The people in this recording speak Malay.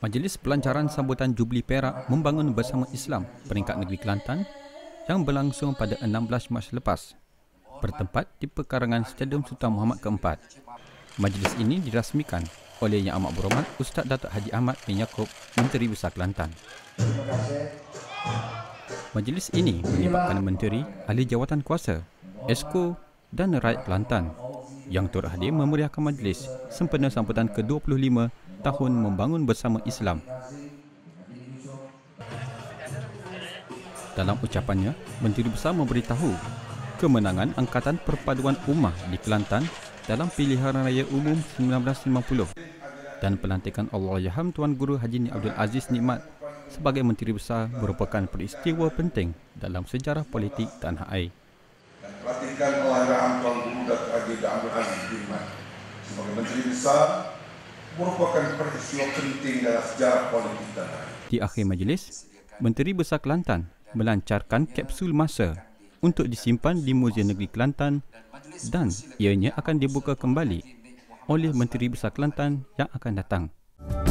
Majlis Pelancaran Sambutan Jubli Perak Membangun Bersama Islam Peringkat Negeri Kelantan yang berlangsung pada 16 Mac lepas bertempat di pekarangan Stadium Sultan Muhammad keempat. Majlis ini dirasmikan oleh Yang Amat Berhormat Ustaz Datuk Haji Ahmad bin Yaakob, Menteri Besar Kelantan. Majlis ini melibatkan menteri, ahli jawatan kuasa, Esko dan rakyat Kelantan yang turut hadir memeriahkan majlis sempena sambutan ke-25 tahun Membangun Bersama Islam. Dalam ucapannya, Menteri Besar memberitahu kemenangan Angkatan Perpaduan Ummah di Kelantan dalam Pilihan Raya Umum 1950 dan pelantikan Allahyarham Tuan Guru Haji Abdul Aziz Nikmat sebagai Menteri Besar merupakan peristiwa penting dalam sejarah politik tanah air. Pelantikan Allahyarham Tuan Guru Haji Abdul Aziz Nikmat sebagai Menteri Besar merupakan peristiwa penting dalam sejarah politik tanah air. Di akhir majlis, Menteri Besar Kelantan melancarkan kapsul masa untuk disimpan di Muzium Negeri Kelantan dan ianya akan dibuka kembali oleh Menteri Besar Kelantan yang akan datang.